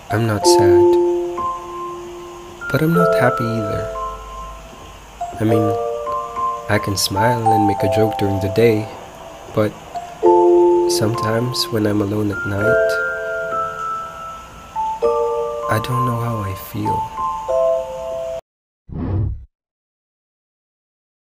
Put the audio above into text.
I'm not sad, but I'm not happy either. I mean, I can smile and make a joke during the day, but sometimes when I'm alone at night, I don't know how I feel.